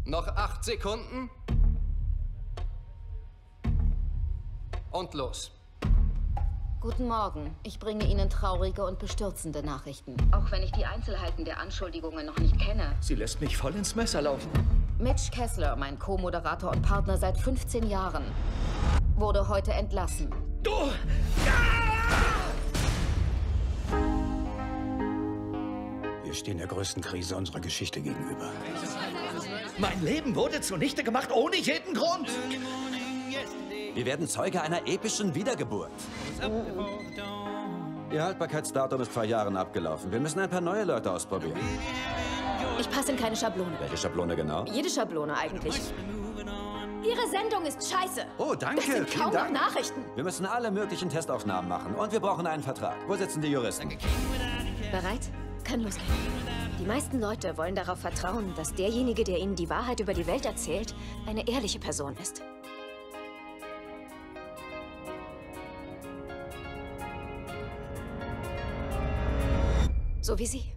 Noch 8 Sekunden. Und los. Guten Morgen. Ich bringe Ihnen traurige und bestürzende Nachrichten. Auch wenn ich die Einzelheiten der Anschuldigungen noch nicht kenne. Sie lässt mich voll ins Messer laufen. Mitch Kessler, mein Co-Moderator und Partner seit 15 Jahren, wurde heute entlassen. Du! Wir stehen der größten Krise unserer Geschichte gegenüber. Mein Leben wurde zunichte gemacht ohne jeden Grund. Wir werden Zeuge einer epischen Wiedergeburt. Ihr Haltbarkeitsdatum ist vor Jahren abgelaufen. Wir müssen ein paar neue Leute ausprobieren. Ich passe in keine Schablone. Welche Schablone genau? Jede Schablone eigentlich. Ihre Sendung ist scheiße. Oh, danke. Das sind kaum Vielen noch Dank. Nachrichten. Wir müssen alle möglichen Testaufnahmen machen. Und wir brauchen einen Vertrag. Wo sitzen die Juristen? Bereit? Kann losgehen. Die meisten Leute wollen darauf vertrauen, dass derjenige, der ihnen die Wahrheit über die Welt erzählt, eine ehrliche Person ist. So wie Sie.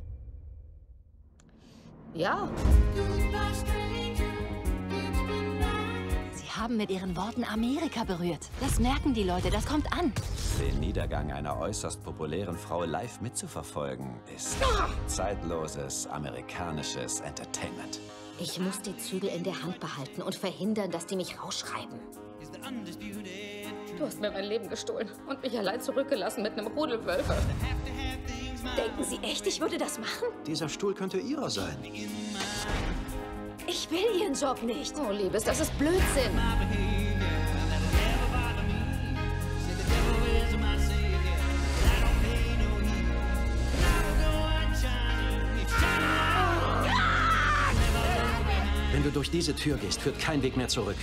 Ja, Sie haben mit Ihren Worten Amerika berührt. Das merken die Leute, das kommt an. Den Niedergang einer äußerst populären Frau live mitzuverfolgen, ist zeitloses amerikanisches Entertainment. ich muss die Zügel in der Hand behalten und verhindern, dass die mich rausschreiben. Du hast mir mein Leben gestohlen und mich allein zurückgelassen mit einem Rudel Wölfe. Denken Sie echt, ich würde das machen? Dieser Stuhl könnte Ihrer sein. Ich will Ihren Job nicht. Oh, Liebes, das ist Blödsinn. Wenn du durch diese Tür gehst, führt kein Weg mehr zurück.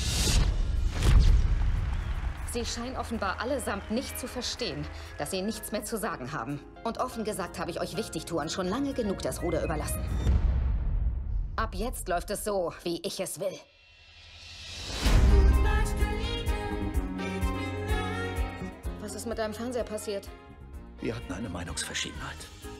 Sie scheinen offenbar allesamt nicht zu verstehen, dass Sie nichts mehr zu sagen haben. Und offen gesagt habe ich euch Wichtigtuern schon lange genug das Ruder überlassen. Ab jetzt läuft es so, wie ich es will. Was ist mit deinem Fernseher passiert? Wir hatten eine Meinungsverschiedenheit.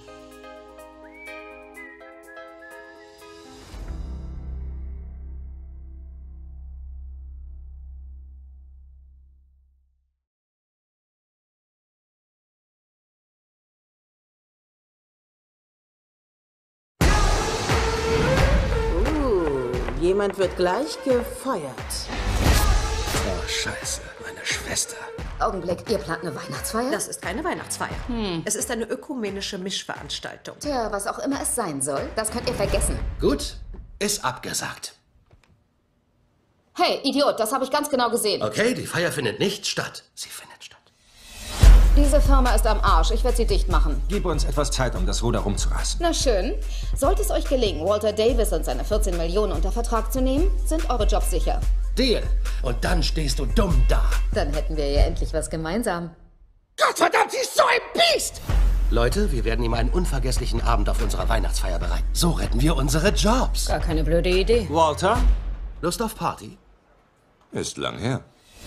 Jemand wird gleich gefeuert. Oh, Scheiße, meine Schwester. Augenblick, ihr plant eine Weihnachtsfeier? Das ist keine Weihnachtsfeier. Es ist eine ökumenische Mischveranstaltung. Tja, was auch immer es sein soll, das könnt ihr vergessen. Gut, ist abgesagt. Hey, Idiot, das habe ich ganz genau gesehen. Okay, die Feier findet nicht statt. Sie findet statt. Diese Firma ist am Arsch. Ich werde sie dicht machen. Gib uns etwas Zeit, um das Ruder rumzureißen. Na schön. Sollte es euch gelingen, Walter Davis und seine 14 Millionen unter Vertrag zu nehmen, sind eure Jobs sicher. Deal. Und dann stehst du dumm da. Dann hätten wir ja endlich was gemeinsam. Gottverdammt, sie ist so ein Biest! Leute, wir werden ihm einen unvergesslichen Abend auf unserer Weihnachtsfeier bereiten. So retten wir unsere Jobs. Gar keine blöde Idee. Walter? Lust auf Party? Ist lang her.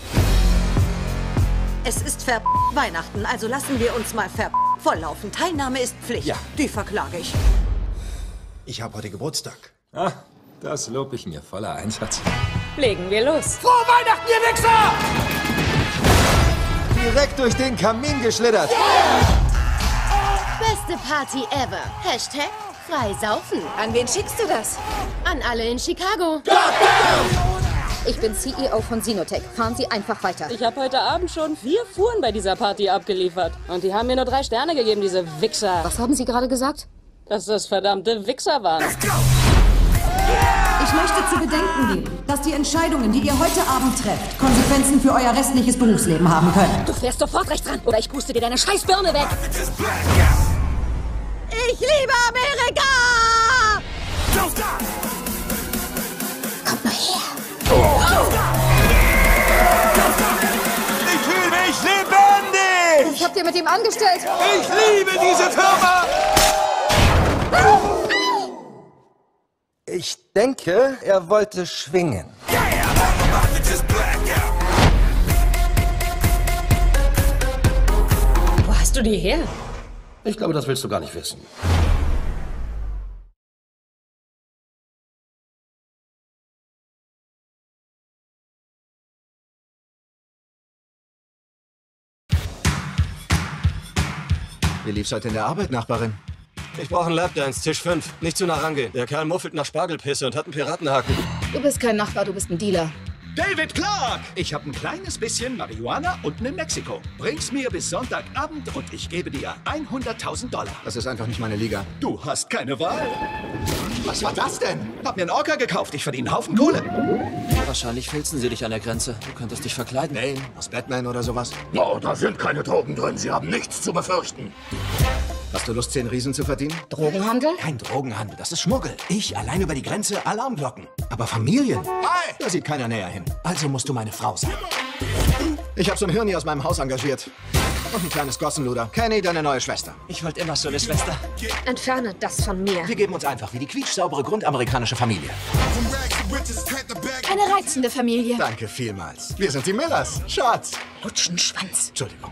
Es ist Weihnachten, also lassen wir uns mal volllaufen. Teilnahme ist Pflicht. Ja. Die verklage ich. Ich habe heute Geburtstag. Ah, das lob ich mir voller Einsatz. Legen wir los. Frohe Weihnachten, ihr Wichser! Direkt durch den Kamin geschlittert. Beste Party ever. Hashtag Freisaufen. An wen schickst du das? An alle in Chicago. Ich bin CEO von Sinotech. Fahren Sie einfach weiter. Ich habe heute Abend schon 4 Fuhren bei dieser Party abgeliefert. Und die haben mir nur 3 Sterne gegeben, diese Wichser. Was haben Sie gerade gesagt? Dass das verdammte Wichser waren. Ich möchte zu bedenken geben, dass die Entscheidungen, die ihr heute Abend trefft, Konsequenzen für euer restliches Berufsleben haben können. Du fährst sofort rechts ran, oder ich puste dir deine Scheißbirne weg. Ich liebe Amerika! Kommt mal her. Ich fühle mich lebendig! Was habt ihr mit ihm angestellt? Ich liebe diese Firma! Ich denke, er wollte schwingen. Wo hast du die her? Ich glaube, das willst du gar nicht wissen. Wie lief's heute in der Arbeit, Nachbarin? Ich brauche einen Lapdance, Tisch 5. Nicht zu nah rangehen. Der Kerl muffelt nach Spargelpisse und hat einen Piratenhaken. Du bist kein Nachbar, du bist ein Dealer. David Clark! Ich habe ein kleines bisschen Marihuana unten in Mexiko. Bring's mir bis Sonntagabend und ich gebe dir $100.000. Das ist einfach nicht meine Liga. Du hast keine Wahl. Was war das denn? Hab mir einen Orca gekauft. Ich verdiene einen Haufen Kohle. Wahrscheinlich filzen sie dich an der Grenze. Du könntest dich verkleiden. Nein, aus Batman oder sowas. Oh, da sind keine Drogen drin. Sie haben nichts zu befürchten. Hast du Lust, 10 Riesen zu verdienen? Drogenhandel? Kein Drogenhandel, das ist Schmuggel. Ich allein über die Grenze, Alarmglocken. Aber Familien? Hi! Da sieht keiner näher hin. Also musst du meine Frau sein. Ich habe so ein Hirni aus meinem Haus engagiert. Und ein kleines Gossenluder. Kenny, deine neue Schwester. Ich wollte immer so eine Schwester. Entferne das von mir. Wir geben uns einfach wie die quietschsaubere grundamerikanische Familie. Eine reizende Familie. Danke vielmals. Wir sind die Millers. Schatz. Lutschenschwanz. Entschuldigung.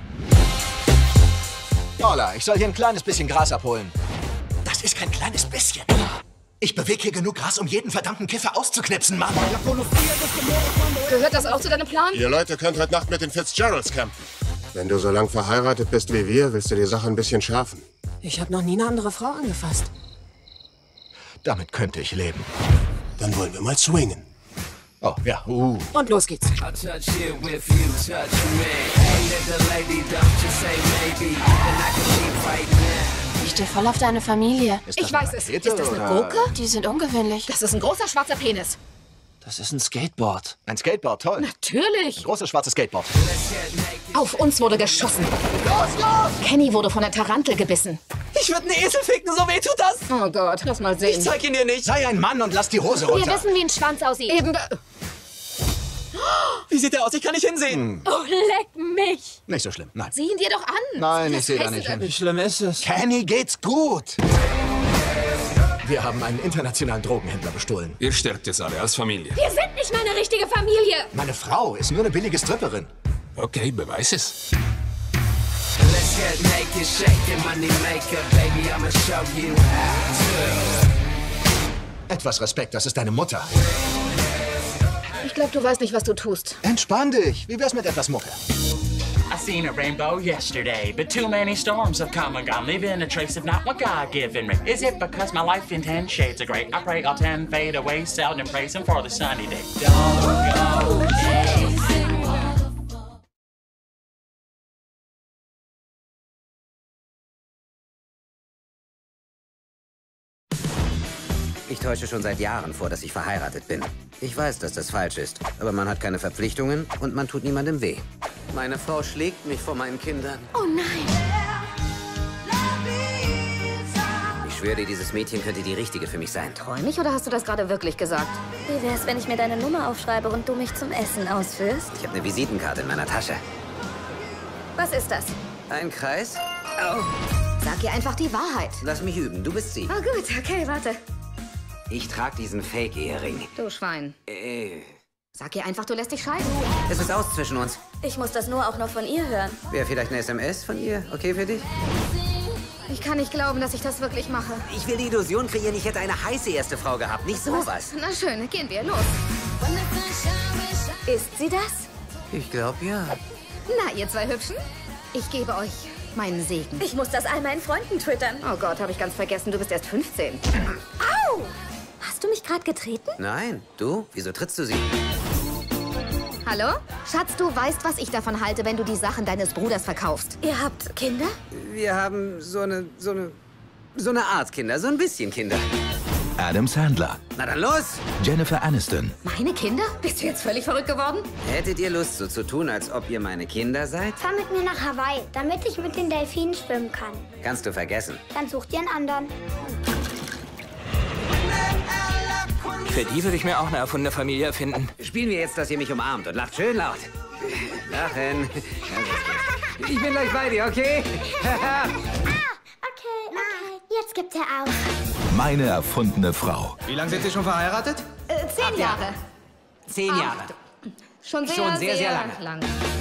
Paula, ich soll hier ein kleines bisschen Gras abholen. Das ist kein kleines bisschen. Ich bewege hier genug Gras, um jeden verdammten Kiffer auszuknipsen, Mann. Gehört das auch zu deinem Plan? Ihr Leute könnt heute Nacht mit den Fitzgeralds campen. Wenn du so lang verheiratet bist wie wir, willst du die Sache ein bisschen schärfen. Ich habe noch nie eine andere Frau angefasst. Damit könnte ich leben. Dann wollen wir mal swingen. Oh, ja. Und los geht's. Ich stehe voll auf deine Familie. Ich weiß es. Ist das eine Gurke? Die sind ungewöhnlich. Das ist ein großer schwarzer Penis. Das ist ein Skateboard. Ein Skateboard, toll. Natürlich. Ein großes schwarzes Skateboard. Auf uns wurde geschossen. Los! Kenny wurde von der Tarantel gebissen. Ich würde einen Esel ficken, so weh tut das. Oh Gott, lass mal sehen. Ich zeig ihn dir nicht. Sei ein Mann und lass die Hose runter. Wir wissen, wie ein Schwanz aussieht. Eben da. Wie sieht der aus? Ich kann nicht hinsehen. Oh, leck mich. Nicht so schlimm, nein. Sieh ihn dir doch an. Nein, ich sehe da nicht hin. Wie schlimm ist es? Kenny geht's gut. Wir haben einen internationalen Drogenhändler bestohlen. Ihr sterbt jetzt alle als Familie. Wir sind nicht meine richtige Familie. Meine Frau ist nur eine billige Stripperin. Okay, beweis es. Etwas Respekt, das ist deine Mutter. Ich glaube, du weißt nicht, was du tust. Entspann dich. Wie wär's mit etwas Mucke? I seen a rainbow yesterday, but too many storms have come and gone, leaving a trace of not what God given me. Is it because my life in 10 shades of gray? I pray I'll 10 fade away, seldom praising for the sunny day. Don't go chasing. Ich täusche schon seit Jahren vor, dass ich verheiratet bin. Ich weiß, dass das falsch ist, aber man hat keine Verpflichtungen und man tut niemandem weh. Meine Frau schlägt mich vor meinen Kindern. Oh nein. Ich schwöre dir, dieses Mädchen könnte die richtige für mich sein. Träum ich oder hast du das gerade wirklich gesagt? Wie wär's, wenn ich mir deine Nummer aufschreibe und du mich zum Essen ausführst? Ich habe eine Visitenkarte in meiner Tasche. Was ist das? Ein Kreis? Au. Sag ihr einfach die Wahrheit. Lass mich üben, du bist sie. Oh gut, okay, warte. Ich trage diesen Fake-Ehering. Du Schwein. Sag ihr einfach, du lässt dich scheiden. Es ist aus zwischen uns. Ich muss das nur auch noch von ihr hören. Wäre vielleicht eine SMS von ihr okay für dich? Ich kann nicht glauben, dass ich das wirklich mache. Ich will die Illusion kreieren, ich hätte eine heiße erste Frau gehabt, nicht sowas. Na schön, gehen wir, los. Ist sie das? Ich glaube, ja. Na, ihr zwei Hübschen, ich gebe euch meinen Segen. Ich muss das all meinen Freunden twittern. Oh Gott, habe ich ganz vergessen, du bist erst 15. Au! Hast du mich gerade getreten? Nein, du? Wieso trittst du sie? Hallo? Schatz, du weißt, was ich davon halte, wenn du die Sachen deines Bruders verkaufst. Ihr habt Kinder? Wir haben so eine Art Kinder, so ein bisschen Kinder. Adam Sandler. Na dann los! Jennifer Aniston. Meine Kinder? Bist du jetzt völlig verrückt geworden? Hättet ihr Lust, so zu tun, als ob ihr meine Kinder seid? Fahr mit mir nach Hawaii, damit ich mit den Delfinen schwimmen kann. Kannst du vergessen. Dann such dir einen anderen. Für die würde ich mir auch eine erfundene Familie erfinden. Spielen wir jetzt, dass ihr mich umarmt und lacht schön laut. Lachen. Ich bin gleich bei dir, okay? Okay. Jetzt gibt er auf. Meine erfundene Frau. Wie lange sind Sie schon verheiratet? 10 Jahre. 10 Jahre. Schon sehr lang.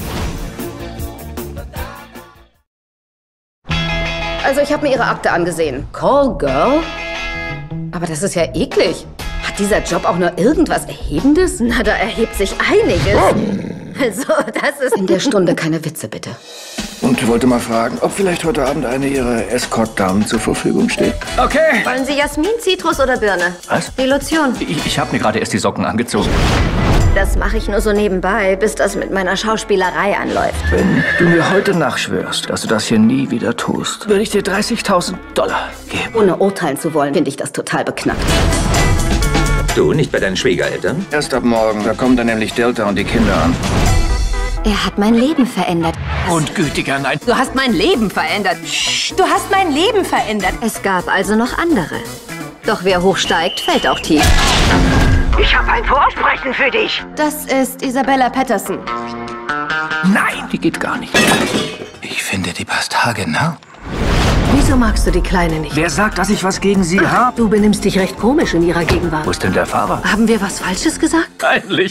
Also ich habe mir ihre Akte angesehen. Call Girl? Aber das ist ja eklig. Hat dieser Job auch nur irgendwas Erhebendes? Na, da erhebt sich einiges. Also, das ist... In der Stunde keine Witze, bitte. und wollte mal fragen, ob vielleicht heute Abend eine Ihrer Escort-Damen zur Verfügung steht. Okay. Wollen Sie Jasmin, Zitrus oder Birne? Was? Die Lotion. Ich habe mir gerade erst die Socken angezogen. Das mache ich nur so nebenbei, bis das mit meiner Schauspielerei anläuft. Wenn du mir heute nachschwörst, dass du das hier nie wieder tust, würde ich dir $30.000 geben. Ohne urteilen zu wollen, finde ich das total beknackt. Du, nicht bei deinen Schwiegereltern? Erst ab morgen, da kommen dann nämlich Delta und die Kinder an. Er hat mein Leben verändert. Und gütiger, nein. Du hast mein Leben verändert. Du hast mein Leben verändert. Es gab also noch andere. Doch wer hochsteigt, fällt auch tief. Ich habe ein Vorsprechen für dich. Das ist Isabella Patterson. Nein, die geht gar nicht. Ich finde, die passt haargenau. Wieso magst du die Kleine nicht? Wer sagt, dass ich was gegen sie habe? Du benimmst dich recht komisch in ihrer Gegenwart. Wo ist denn der Fahrer? Haben wir was Falsches gesagt? Peinlich.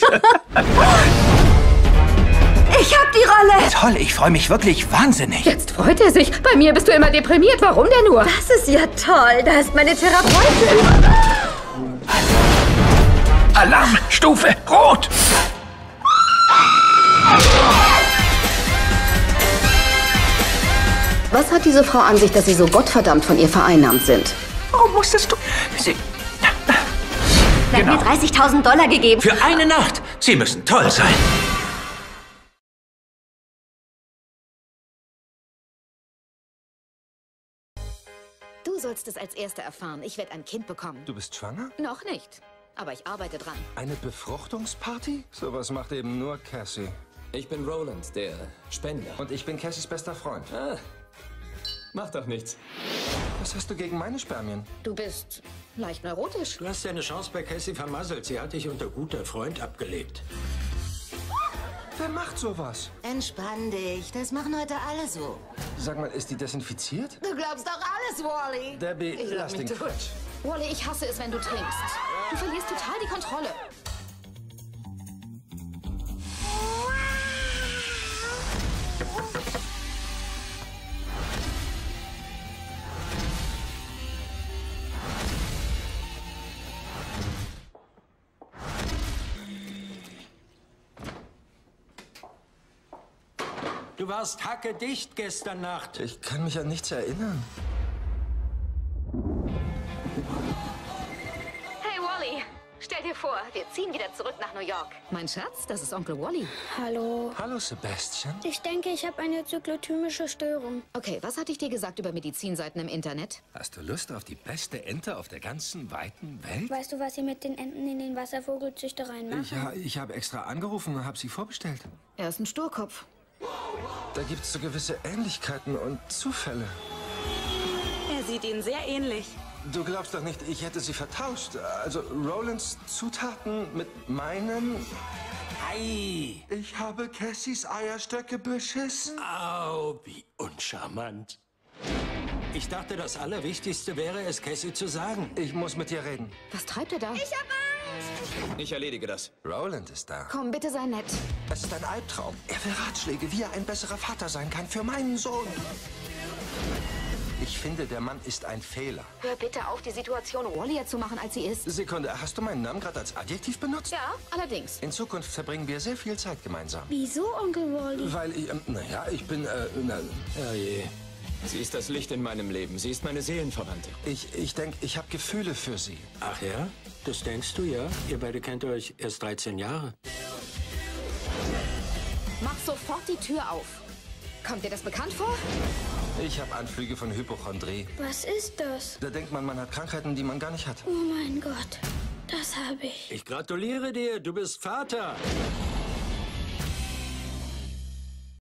Ich hab die Rolle! Toll, ich freue mich wirklich wahnsinnig. Jetzt freut er sich. Bei mir bist du immer deprimiert. Warum denn nur? Das ist ja toll. Da ist meine Therapeutin. Alarm! Stufe Rot! Was hat diese Frau an sich, dass Sie so gottverdammt von ihr vereinnahmt sind? Warum musstest du... Sie... Er hat mir $30.000 gegeben. Für eine Nacht. Sie müssen toll sein. Du sollst es als Erster erfahren. Ich werde ein Kind bekommen. Du bist schwanger? Noch nicht. Aber ich arbeite dran. Eine Befruchtungsparty? Sowas macht eben nur Cassie. Ich bin Roland, der Spender. Und ich bin Cassies bester Freund. Ah, macht doch nichts. Was hast du gegen meine Spermien? Du bist leicht neurotisch. Du hast deine Chance bei Cassie vermasselt. Sie hat dich unter guter Freund abgelegt. Wer macht sowas? Entspann dich, das machen heute alle so. Sag mal, ist die desinfiziert? Du glaubst doch alles, Wally. Debbie, lass den Quatsch. Wally, ich hasse es, wenn du trinkst. Du verlierst total die Kontrolle. Du warst hackedicht gestern Nacht. Ich kann mich an nichts erinnern. Hey, Wally. Stell dir vor, wir ziehen wieder zurück nach New York. Mein Schatz, das ist Onkel Wally. Hallo. Hallo, Sebastian. Ich denke, ich habe eine zyklotymische Störung. Okay, was hatte ich dir gesagt über Medizinseiten im Internet? Hast du Lust auf die beste Ente auf der ganzen weiten Welt? Weißt du, was sie mit den Enten in den Wasservogelzüchtereien machen? Ja, ich habe extra angerufen und habe sie vorbestellt. Er ist ein Sturkopf. Da gibt es so gewisse Ähnlichkeiten und Zufälle. Er sieht Ihnen sehr ähnlich. Du glaubst doch nicht, ich hätte sie vertauscht. Also Rolands Zutaten mit meinen... Ei! Ich habe Cassies Eierstöcke beschissen. Au, wie uncharmant. Ich dachte, das Allerwichtigste wäre es, Cassie zu sagen. Ich muss mit dir reden. Was treibt er da? Ich hab Angst. Ich erledige das. Roland ist da. Komm, bitte sei nett. Es ist ein Albtraum. Er will Ratschläge, wie er ein besserer Vater sein kann für meinen Sohn. Ich finde, der Mann ist ein Fehler. Hör bitte auf, die Situation wallier zu machen, als sie ist. Sekunde, hast du meinen Namen gerade als Adjektiv benutzt? Ja, allerdings. In Zukunft verbringen wir sehr viel Zeit gemeinsam. Wieso, Onkel Wally? Weil ich, naja, ich bin, Oh je. Sie ist das Licht in meinem Leben. Sie ist meine Seelenverwandte. Ich denke, ich habe Gefühle für sie. Ach ja? Das denkst du ja? Ihr beide kennt euch erst 13 Jahre. Mach sofort die Tür auf. Kommt dir das bekannt vor? Ich habe Anflüge von Hypochondrie. Was ist das? Da denkt man hat Krankheiten, die man gar nicht hat. Oh mein Gott, das habe ich. Ich gratuliere dir, du bist Vater.